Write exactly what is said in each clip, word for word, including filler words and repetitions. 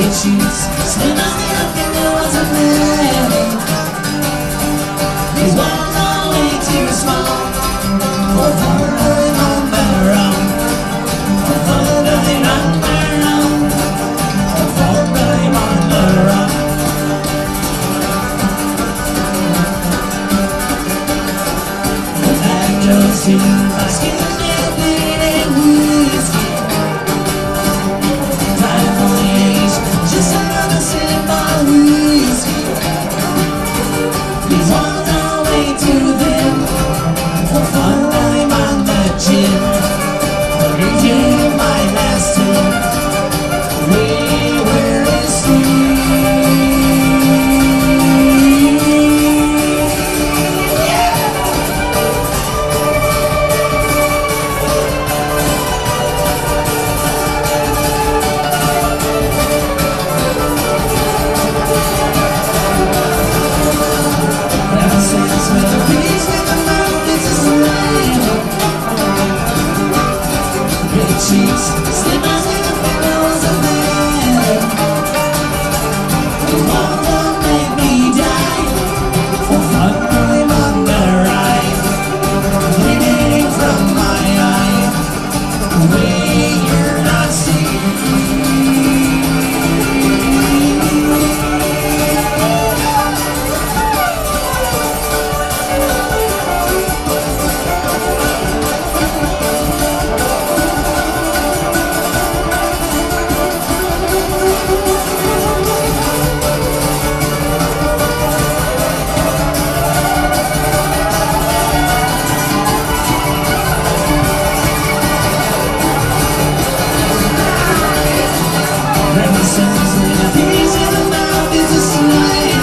sheets, slim as the fingers of men. These walls are way too small for holiday on their own. For holiday on their own. For holiday on their own. The actors in my skin and bleeding whiskey. Just another sip of whiskey. These walls are way too thin for fun time on the gin. Reading my last tune. We were sheets, slip as in the fingers of men. The walls will make me die for fun time on the ride. Bleeding from my eye, the way you're not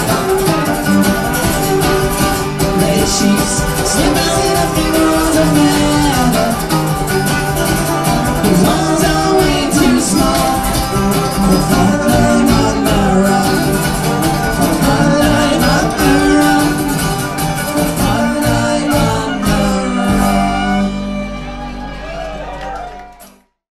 sheets, slip as in the fingers of men.